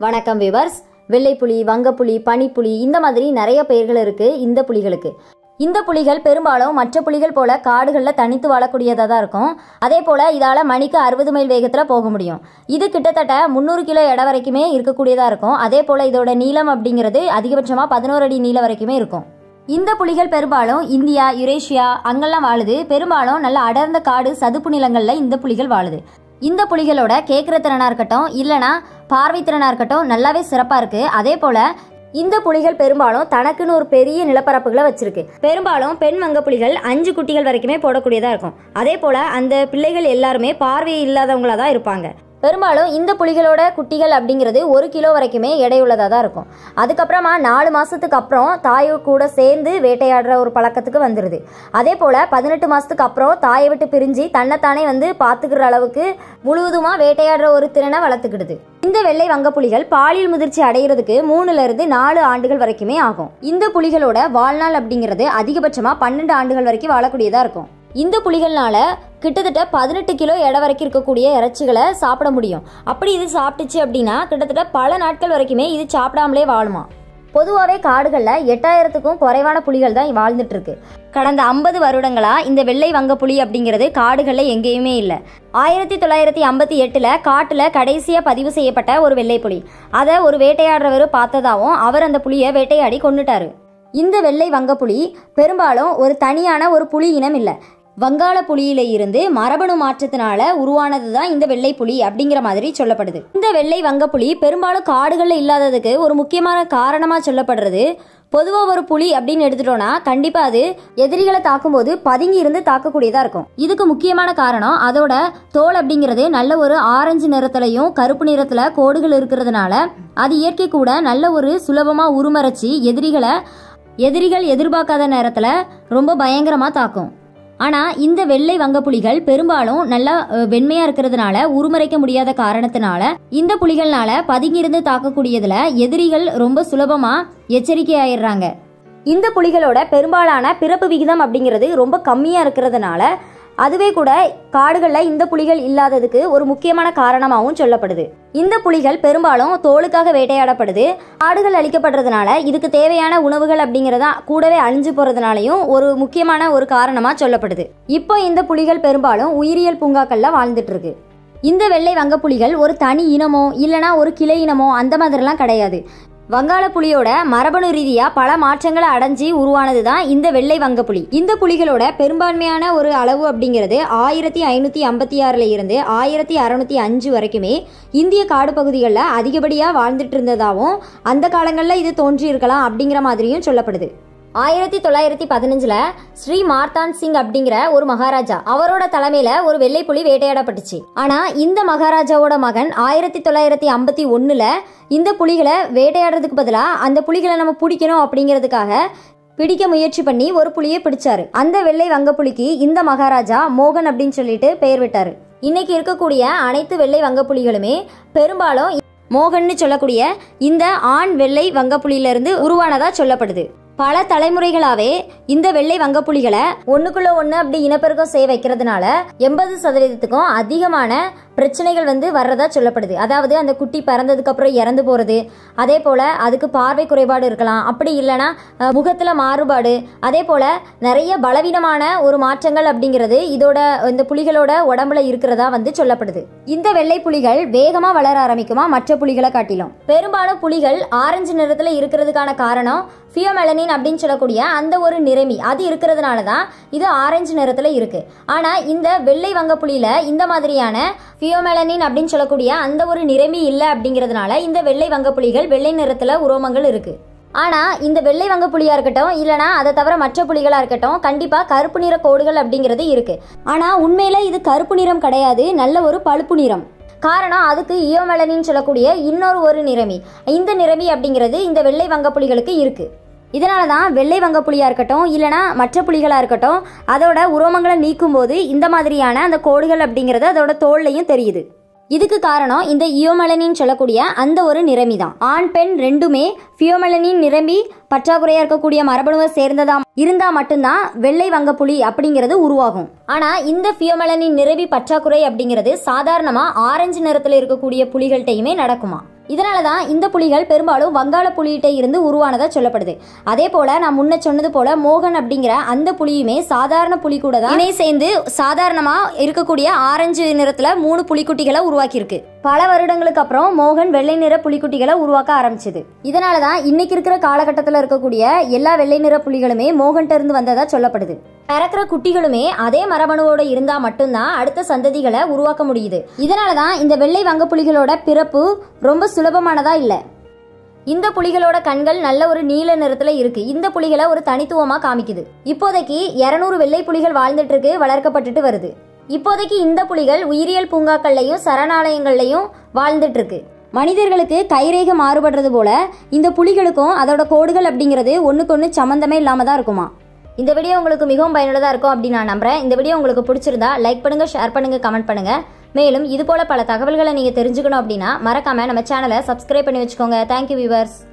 வணக்கம் விவர்ஸ். வெள்ளைப்புலி, வங்கப்புலி, பனிப்புலி இந்த மாதிரி நிறைய பெயர்கள் இருக்கு இந்த புலிகளுக்கு. இந்த புலிகள் பெரும்பாலும் மற்ற புலிகள் போல காடுகளில் தனித்து வாழக்கூடியதாக தான் இருக்கும். அதே போல் இதால் மணிக்கு 60 மைல் வேகத்தில் போக முடியும். இது கிட்டத்தட்ட 300 கிலோ எடை வரைக்குமே இருக்கக்கூடியதாக இருக்கும். அதே போல் இதோட நீளம் அப்படிங்கிறது அதிகபட்சமாக 11 அடி நீளம் வரைக்குமே இருக்கும். இந்த புலிகள் பெரும்பாலும் இந்தியா, யுரேஷியா அங்கெல்லாம் வாழுது. பெரும்பாலும் நல்ல அடர்ந்த காடு, சதுப்பு நிலங்களில் இந்த புலிகள் வாழுது. இந்த புலிகளோட கேட்குற திறனாக இருக்கட்டும், இல்லைனா பார்வை திறனாக இருக்கட்டும், நல்லாவே சிறப்பாக இருக்குது. அதே போல் இந்த புலிகள் பெரும்பாலும் தனக்குன்னு ஒரு பெரிய நிலப்பரப்புகளை வச்சிருக்கு. பெரும்பாலும் பெண் வங்க புலிகள் 5 குட்டிகள் வரைக்குமே போடக்கூடியதாக இருக்கும். அதே போல் அந்த பிள்ளைகள் எல்லாருமே பார்வை இல்லாதவங்களா தான் இருப்பாங்க. பெரும்பாலும் இந்த புலிகளோட குட்டிகள் அப்படிங்கிறது 1 கிலோ வரைக்குமே எடையுள்ளதாக தான் இருக்கும். அதுக்கப்புறமா 4 மாதத்துக்கு அப்புறம் தாயை கூட சேர்ந்து வேட்டையாடுற ஒரு பழக்கத்துக்கு வந்துடுது. அதே போல் 18 மாதத்துக்கு அப்புறம் தாயை விட்டு பிரிஞ்சு தன்னைத்தானே பார்த்துக்கிற அளவுக்கு முழுவதுமாக வேட்டையாடுற ஒரு திறனை வளர்த்துக்கிடுது. இந்த வெள்ளை வங்க புலிகள் பாலியல் முதிர்ச்சி அடைகிறதுக்கு 3 to 4 ஆண்டுகள் வரைக்குமே ஆகும். இந்த புலிகளோட வாழ்நாள் அப்படிங்கிறது அதிகபட்சமாக 12 ஆண்டுகள் வரைக்கும் வாழக்கூடியதாக இருக்கும். இந்த புலிகள்னால கிட்டத்தட்ட 18 கிலோ எடை வரைக்கும் இருக்கக்கூடிய இறைச்சிகளை சாப்பிட முடியும். அப்படி இது சாப்பிட்டுச்சு அப்படின்னா கிட்டத்தட்ட பல நாட்கள் வரைக்குமே இது சாப்பிடாமலே வாழுமா. பொதுவாகவே காடுகளில் 8000க்கும் குறைவான புலிகள் தான் வாழ்ந்துட்டு இருக்கு. கடந்த 50 வருடங்களா இந்த வெள்ளை வங்க புலி அப்படிங்கிறது காடுகளில் எங்கேயுமே இல்லை. 1958 காட்டுல கடைசியா பதிவு செய்யப்பட்ட ஒரு வெள்ளை புலி. அதை ஒரு வேட்டையாடுறவர் பார்த்ததாவும் அவர் அந்த புலியை வேட்டையாடி கொன்னுட்டாரு. இந்த வெள்ளை வங்க புலி பெரும்பாலும் ஒரு தனியான ஒரு புலி இனம் இல்லை. வங்காள புலியில இருந்து மரபணு மாற்றத்தினால உருவானது தான் இந்த வெள்ளை புலி அப்படிங்கிற மாதிரி சொல்லப்படுது. இந்த வெள்ளை வங்க புலி பெரும்பாலும் காடுகளில் இல்லாததுக்கு ஒரு முக்கியமான காரணமா சொல்லப்படுறது, பொதுவாக ஒரு புலி அப்படின்னு எடுத்துட்டோம்னா கண்டிப்பா அது எதிரிகளை தாக்கும்போது பதுங்கி இருந்து தாக்கக்கூடியதா இருக்கும். இதுக்கு முக்கியமான காரணம் அதோட தோல் அப்படிங்கிறது நல்ல ஒரு ஆரஞ்சு நிறத்திலையும் கருப்பு நிறத்துல கோடுகள் இருக்கிறதுனால அது இயற்கை கூட நல்ல ஒரு சுலபமா உருமறைச்சி எதிரிகள் எதிர்பார்க்காத நேரத்துல ரொம்ப பயங்கரமா தாக்கும். ஆனால் இந்த வெள்ளை வங்க புலிகள் பெரும்பாலும் நல்லா வெண்மையாக இருக்கிறதுனால உருமறைக்க முடியாத காரணத்தினால இந்த புலிகள்னால பதுங்கியிருந்து தாக்கக்கூடியதுல எதிரிகள் ரொம்ப சுலபமாக எச்சரிக்கை ஆயிடுறாங்க. இந்த புலிகளோட பெரும்பாலான பிறப்பு விகிதம் அப்படிங்கிறது ரொம்ப கம்மியாக இருக்கிறதுனால அதுவே கூட காடுகளில் இந்த புலிகள் இல்லாததுக்கு ஒரு முக்கியமான காரணமாகவும் சொல்லப்படுது. இந்த புலிகள் பெரும்பாலும் தோலுக்காக வேட்டையாடப்படுது. காடுகள் அழிக்கப்படுறதுனால இதுக்கு தேவையான உணவுகள் அப்படிங்கிறத கூடவே அழிஞ்சு போறதுனாலையும் ஒரு முக்கியமான ஒரு காரணமா சொல்லப்படுது. இப்போ இந்த புலிகள் பெரும்பாலும் உயிரியல் பூங்காக்கள்ல வாழ்ந்துட்டு இருக்கு. இந்த வெள்ளை வங்க புலிகள் ஒரு தனி இனமோ இல்லைனா ஒரு கிளை இனமோ அந்த மாதிரிலாம் கிடையாது. வங்காள புலியோட மரபணு ரீதியா பல மாற்றங்களை அடைஞ்சி உருவானது தான் இந்த வெள்ளை வங்க புலி. இந்த புலிகளோட பெரும்பான்மையான ஒரு அளவு அப்படிங்கிறது 1556 இருந்து 1605 வரைக்குமே இந்திய காடு பகுதிகளில் அதிகப்படியாக வாழ்ந்துட்டு இருந்ததாகவும் அந்த காலங்களில் இது தோன்றி இருக்கலாம் அப்படிங்கிற மாதிரியும் சொல்லப்படுது. 1915 ஸ்ரீ மார்தான் சிங் அப்படிங்கிற ஒரு மகாராஜா அவரோட தலைமையில ஒரு வெள்ளை புலி வேட்டையாடப்பட்டுச்சு. ஆனா இந்த மகாராஜாவோட மகன் 1951 இந்த புலிகளை வேட்டையாடுறதுக்கு பதிலா அந்த புலிகளை நம்ம பிடிக்கணும் அப்படிங்கிறதுக்காக பிடிக்க முயற்சி பண்ணி ஒரு புலியை பிடிச்சாரு. அந்த வெள்ளை வங்க புலிக்கு இந்த மகாராஜா மோகன் அப்படின்னு சொல்லிட்டு பெயர் விட்டாரு. இன்னைக்கு இருக்கக்கூடிய அனைத்து வெள்ளை வங்க புலிகளுமே பெரும்பாலும் மோகன்னு சொல்லக்கூடிய இந்த ஆண் வெள்ளை வங்க புலியில இருந்து உருவானதா சொல்லப்படுது. பல தலைமுறைகளாவே இந்த வெள்ளை வங்க புலிகளை ஒண்ணுக்குள்ள ஒண்ணு அப்படி இனப்பெருக்கம் செய்ய வைக்கிறதுனால 80% அதிகமான பிரச்சனைகள் வர்றதா சொல்லப்படுது. அதாவது அந்த குட்டி பிறந்ததுக்கு அப்புறம் இறந்து போறது, அதே போல அதுக்கு பார்வை குறைபாடு இருக்கலாம், அப்படி இல்லைன்னா முகத்துல மாறுபாடு, அதே போல நிறைய பலவீனமான ஒரு மாற்றங்கள் அப்படிங்கிறது இதோட இந்த புலிகளோட உடம்புல இருக்கிறதா சொல்லப்படுது. இந்த வெள்ளை புலிகள் வேகமா வளர ஆரம்பிக்குமா மற்ற புலிகளை காட்டிலும். பெரும்பாலும் புலிகள் ஆரஞ்சு நிறத்துல இருக்கிறதுக்கான காரணம் ஃபியோமெலனின் அப்படின்னு சொல்லக்கூடிய அந்த ஒரு நிறமி அது இருக்கிறதுனால தான் இது ஆரஞ்சு நிறத்துல இருக்கு. ஆனா இந்த வெள்ளை வங்க புலியில இந்த மாதிரியான ஃபியோமெலனின் அப்படின்னு சொல்லக்கூடிய அந்த ஒரு நிறமி இல்லை அப்படிங்கிறதுனால இந்த வெள்ளை வங்க புலிகள் வெள்ளை நிறத்துல உரோமங்கள் இருக்கு. ஆனா இந்த வெள்ளை வங்க புலியா இருக்கட்டும் இல்லைனா அதை தவிர மற்ற புலிகளா இருக்கட்டும் கண்டிப்பா கருப்பு நிற கோடுகள் அப்படிங்கிறது இருக்கு. ஆனா உண்மையில இது கருப்பு நிறம் கிடையாது, நல்ல ஒரு பழுப்பு நிறம். காரணம் அதுக்கு இயோமெலனின்னு சொல்லக்கூடிய இன்னொரு நிறமி, இந்த நிறமி அப்படிங்கிறது இந்த வெள்ளை வங்க புலிகளுக்கு இருக்கு. இதனால தான் வெள்ளை வங்க புலியா இருக்கட்டும் இல்லைனா மற்ற புலிகளா இருக்கட்டும் அதோட உரோமங்களை நீக்கும் போது இந்த மாதிரியான அந்த கோடுகள் அப்படிங்கிறது அதோட தோல்லையும் தெரியுது. இதுக்கு காரணம் இந்த இயோமெலனின் சொல்லக்கூடிய அந்த ஒரு நிறமி தான். ஆண் பெண் ரெண்டுமே ஃபியோமெலனின் நிரம்பி பற்றாக்குறையா இருக்கக்கூடிய மரபணுவை சேர்ந்ததா இருந்தா மட்டும்தான் வெள்ளை வங்கப்புலி அப்படிங்கிறது உருவாகும். ஆனா இந்த ஃபியோமெலனின் நிரம்பி பற்றாக்குறை அப்படிங்கிறது சாதாரணமா ஆரஞ்சு நிறத்துல இருக்கக்கூடிய புலிகள்கிட்டயுமே நடக்குமா. இதனால தான் இந்த புலிகள் பெரும்பாலும் வங்காள புலிகிட்ட இருந்து உருவானதா சொல்லப்படுது. அதே போல நான் முன்ன சொன்னது போல மோகன் அப்படிங்கிற அந்த புலியுமே சாதாரண புலி கூட தான் இணை சேர்ந்து சாதாரணமா இருக்கக்கூடிய ஆரஞ்சு நிறத்துல 3 புலிக்குட்டிகளை உருவாக்கியிருக்கு. பல வருடங்களுக்கு அப்புறம் மோகன் வெள்ளை நிற புலிக்குட்டிகளை உருவாக்க ஆரம்பிச்சது. இதனாலதான் இன்னைக்கு இருக்கிற காலகட்டத்தில் இருக்கக்கூடிய எல்லா வெள்ளை நிற புலிகளுமே மோகன்ட்ட இருந்து வந்ததா சொல்லப்படுது. பிறக்கிற குட்டிகளுமே அதே மரபணுவோட இருந்தா மட்டும்தான் அடுத்த சந்ததிகளை உருவாக்க முடியுது. இதனாலதான் இந்த வெள்ளை வங்க புலிகளோட பிறப்பு ரொம்ப சுலபமானதா இல்ல. இந்த புலிகளோட கண்கள் நல்ல ஒரு நீல நிறத்துல இருக்கு. இந்த புலிகளை ஒரு தனித்துவமா காமிக்குது. இப்போதைக்கு 200 வெள்ளை புலிகள் வாழ்ந்துட்டு இருக்கு, வளர்க்கப்பட்டுட்டு வருது. இப்போதைக்கு இந்த புலிகள் உயிரியல் பூங்காக்கள்லையும் சரணாலயங்கள்லையும் வாழ்ந்துட்டு இருக்கு. மனிதர்களுக்கு கைரேகை மாறுபடுறது போல இந்த புலிகளுக்கும் அதோட கோடுகள் அப்படிங்கிறது ஒண்ணுக்கொன்னு சம்பந்தமே இல்லாம தான் இருக்குமா. இந்த வீடியோ உங்களுக்கு மிகவும் பயனுள்ளதா இருக்கும் அப்படின்னு நான் நம்புறேன். இந்த வீடியோ உங்களுக்கு பிடிச்சிருந்தா லைக் பண்ணுங்க, ஷேர் பண்ணுங்க, கமெண்ட் பண்ணுங்க. மேலும் இது போல பல தகவல்களை நீங்க தெரிஞ்சுக்கணும் அப்படின்னா மறக்காம நம்ம சேனலை சப்ஸ்கிரைப் பண்ணி வச்சுக்கோங்க. Thank you viewers.